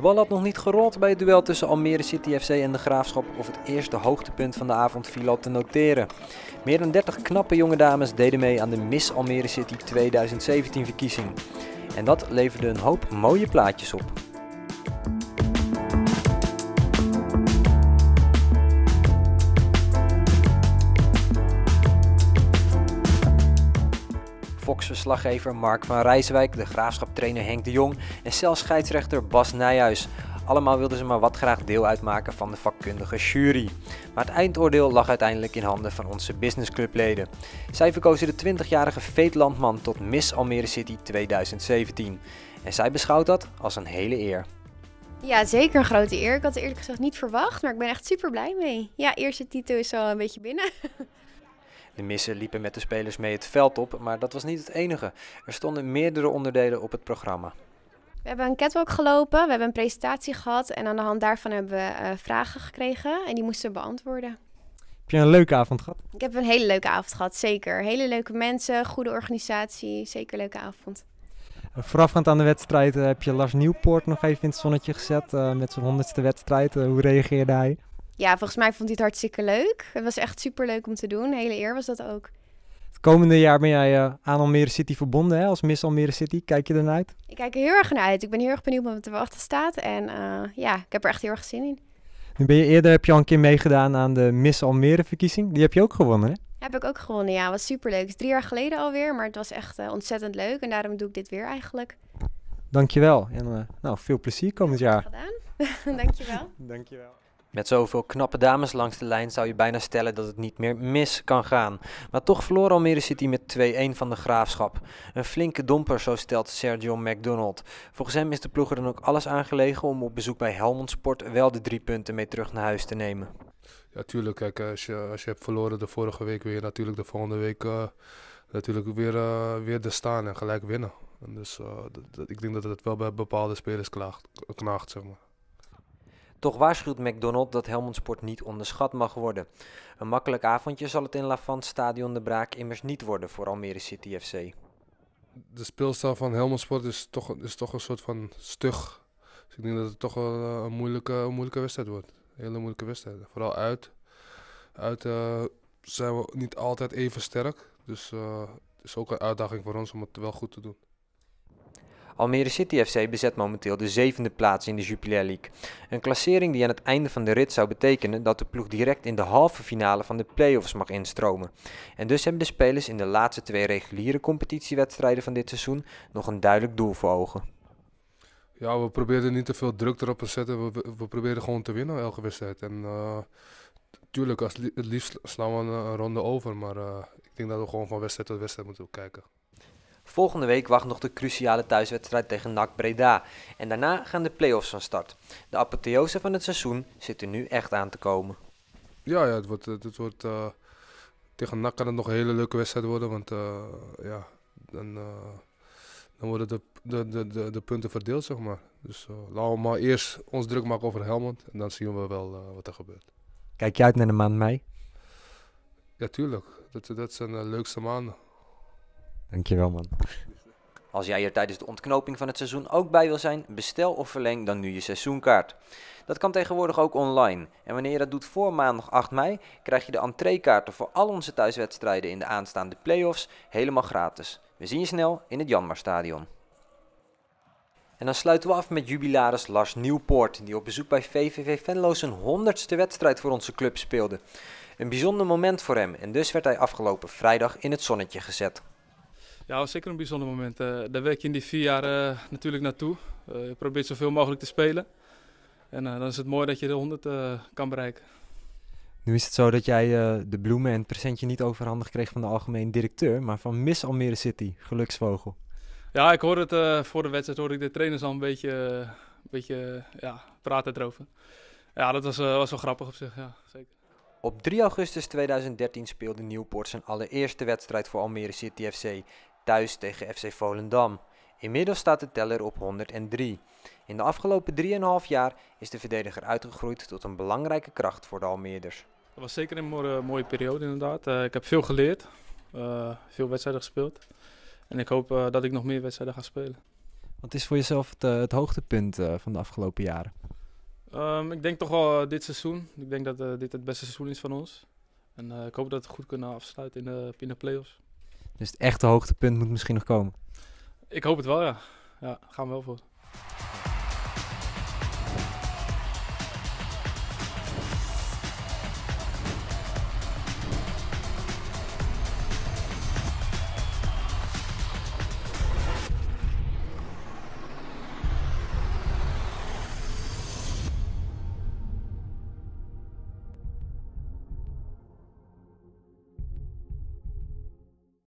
bal had nog niet gerold bij het duel tussen Almere City FC en de Graafschap of het eerste hoogtepunt van de avond viel al te noteren. Meer dan 30 knappe jonge dames deden mee aan de Miss Almere City 2017 verkiezing. En dat leverde een hoop mooie plaatjes op. Fox-verslaggever Mark van Rijswijk, de Graafschap-trainer Henk de Jong en zelfs scheidsrechter Bas Nijhuis. Allemaal wilden ze maar wat graag deel uitmaken van de vakkundige jury. Maar het eindoordeel lag uiteindelijk in handen van onze businessclubleden. Zij verkozen de 20-jarige Veet Landman tot Miss Almere City 2017. En zij beschouwt dat als een hele eer. Ja, zeker een grote eer. Ik had het eerlijk gezegd niet verwacht, maar ik ben echt super blij mee. Ja, eerste titel is al een beetje binnen. De missen liepen met de spelers mee het veld op, maar dat was niet het enige. Er stonden meerdere onderdelen op het programma. We hebben een catwalk gelopen, we hebben een presentatie gehad en aan de hand daarvan hebben we vragen gekregen en die moesten we beantwoorden. Heb je een leuke avond gehad? Ik heb een hele leuke avond gehad, zeker. Hele leuke mensen, goede organisatie, zeker leuke avond. Voorafgaand aan de wedstrijd heb je Lars Nieuwpoort nog even in het zonnetje gezet met zijn 100ste wedstrijd. Hoe reageerde hij? Ja, volgens mij vond hij het hartstikke leuk. Het was echt super leuk om te doen. Hele eer was dat ook. Het komende jaar ben jij aan Almere City verbonden, hè? Als Miss Almere City. Kijk je ernaar uit? Ik kijk er heel erg naar uit. Ik ben heel erg benieuwd wat er te wachten staat. En ja, ik heb er echt heel erg zin in. Nu heb je al een keer meegedaan aan de Miss Almere verkiezing. Die heb je ook gewonnen, hè? Heb ik ook gewonnen, ja. Was super leuk. Het is 3 jaar geleden alweer, maar het was echt ontzettend leuk. En daarom doe ik dit weer eigenlijk. Dankjewel. En veel plezier komend jaar. Gedaan. Dankjewel. Dankjewel. Met zoveel knappe dames langs de lijn zou je bijna stellen dat het niet meer mis kan gaan. Maar toch verloor Almere City met 2-1 van de Graafschap. Een flinke domper, zo stelt Sergio McDonald. Volgens hem is de ploeg er dan ook alles aangelegen om op bezoek bij Helmond Sport wel de 3 punten mee terug naar huis te nemen. Ja, tuurlijk. Kijk, als je hebt verloren de vorige week, weer natuurlijk de volgende week natuurlijk weer er staan en gelijk winnen. En dus ik denk dat het wel bij bepaalde spelers knaagt, zeg maar. Toch waarschuwt McDonald dat Helmond Sport niet onderschat mag worden. Een makkelijk avondje zal het in Lavant Stadion de Braak immers niet worden voor Almere City FC. De speelstijl van Helmond Sport is toch een soort van stug. Dus ik denk dat het toch wel een moeilijke wedstrijd wordt. Een hele moeilijke wedstrijd. Vooral uit zijn we niet altijd even sterk. Dus het is ook een uitdaging voor ons om het wel goed te doen. Almere City FC bezet momenteel de 7e plaats in de Jupiler League. Een klassering die aan het einde van de rit zou betekenen dat de ploeg direct in de halve finale van de play-offs mag instromen. En dus hebben de spelers in de laatste 2 reguliere competitiewedstrijden van dit seizoen nog een duidelijk doel voor ogen. Ja, we proberen niet te veel druk erop te zetten. We proberen gewoon te winnen elke wedstrijd. En tuurlijk, het liefst slaan we een ronde over. Maar ik denk dat we gewoon van wedstrijd tot wedstrijd moeten kijken. Volgende week wacht nog de cruciale thuiswedstrijd tegen NAC Breda. En daarna gaan de play-offs van start. De apotheose van het seizoen zit er nu echt aan te komen. Ja, het wordt tegen NAC kan het nog een hele leuke wedstrijd worden. Want dan worden de punten verdeeld, zeg maar. Dus laten we maar eerst ons druk maken over Helmond. En dan zien we wel wat er gebeurt. Kijk je uit naar de maand mei? Ja, tuurlijk. Dat zijn de leukste maanden. Dankjewel, man. Als jij er tijdens de ontknoping van het seizoen ook bij wil zijn, bestel of verleng dan nu je seizoenkaart. Dat kan tegenwoordig ook online. En wanneer je dat doet voor maandag 8 mei, krijg je de entreekaarten voor al onze thuiswedstrijden in de aanstaande play-offs helemaal gratis. We zien je snel in het Janmarstadion. En dan sluiten we af met jubilaris Lars Nieuwpoort, die op bezoek bij VVV Venlo zijn 100ste wedstrijd voor onze club speelde. Een bijzonder moment voor hem en dus werd hij afgelopen vrijdag in het zonnetje gezet. Ja, dat was zeker een bijzonder moment. Daar werk je in die 4 jaar natuurlijk naartoe. Je probeert zoveel mogelijk te spelen. En dan is het mooi dat je de 100 kan bereiken. Nu is het zo dat jij de bloemen en het presentje niet overhandigd kreeg van de algemeen directeur, maar van Miss Almere City, geluksvogel. Ja, ik hoorde het voor de wedstrijd, hoorde ik de trainers al een beetje praten erover. Ja, dat was wel grappig op zich, ja, zeker. Op 3 augustus 2013 speelde Nieuwpoort zijn allereerste wedstrijd voor Almere City FC, thuis tegen FC Volendam. Inmiddels staat de teller op 103. In de afgelopen 3,5 jaar is de verdediger uitgegroeid tot een belangrijke kracht voor de Almeerders. Dat was zeker een mooie periode inderdaad. Ik heb veel geleerd, veel wedstrijden gespeeld. En ik hoop dat ik nog meer wedstrijden ga spelen. Wat is voor jezelf het hoogtepunt van de afgelopen jaren? Ik denk toch wel dit seizoen. Ik denk dat dit het beste seizoen is van ons. En ik hoop dat we goed kunnen afsluiten in de play-offs. Dus het echte hoogtepunt moet misschien nog komen. Ik hoop het wel, ja. Ja, daar gaan we wel voor.